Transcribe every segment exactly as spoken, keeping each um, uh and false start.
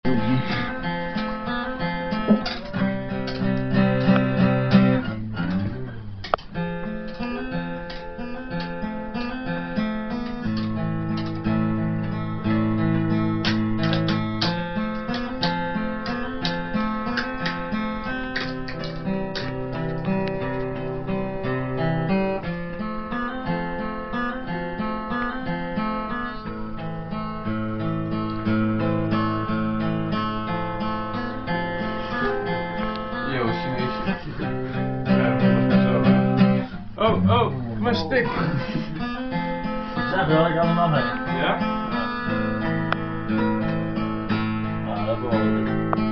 Oh, oh, mijn stick. Zeg wel, ik ga hem nog heen. Ja? Ah, dat wordt het.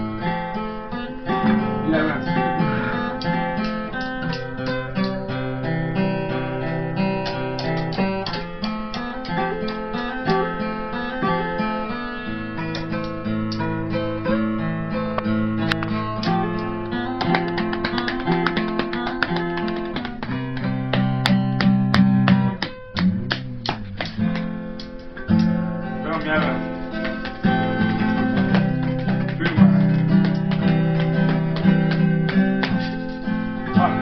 Jij bent. Waarom jij bent? Vuur maar. Ah.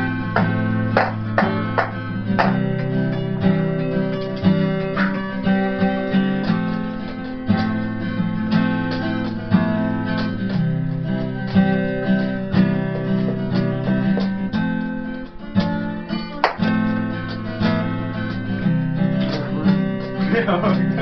Ja,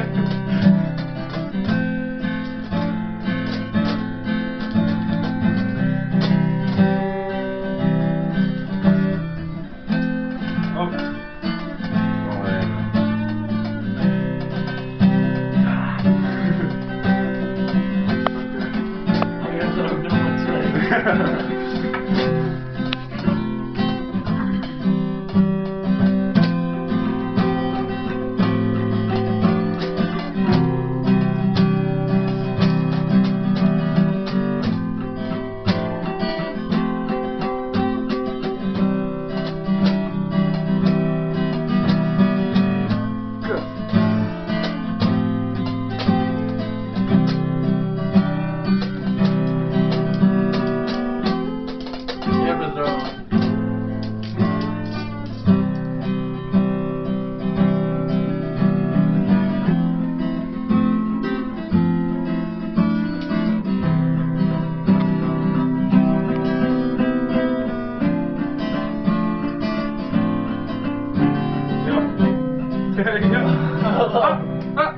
ja. Ah, ah.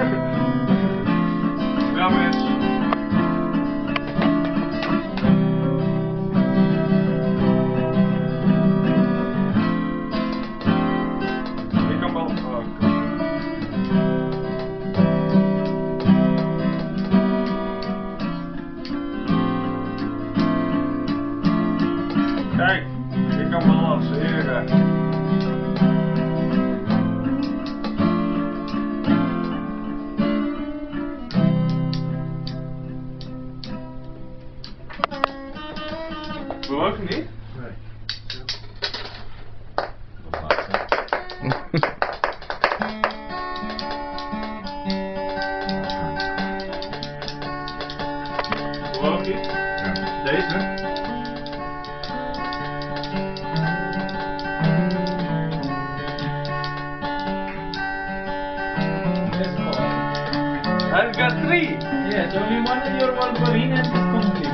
Ja, mens. Ik kan wel gebruiken. Kijk, ik kan balanceren. Bewoog je niet? Nee. Bewoog je? Ja. Deze? I've got three! Yes, only one in your Wolverine and it's completed.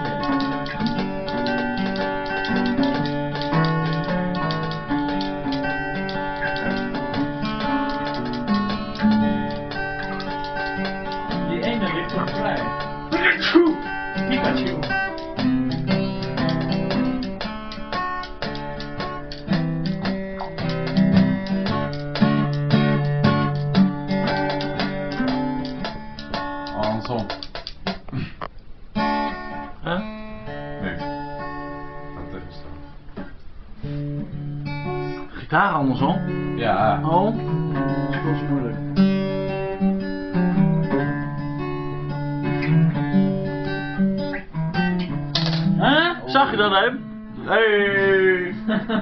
Die ene ligt nog vrij. Pikachu! Pikachu. Andersom. Huh? Nee. Dat is zo. Gitaar andersom? Ja. Oh, dat is moeilijk. Huh? Zag je dat, hè? Hey!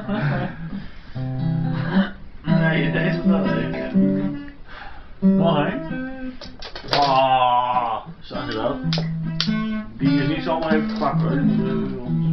Nee, deze is wel leuk. Nog, hè? Oh, zag je dat? Die is niet zomaar even te pakken hoor. Die moet, eh,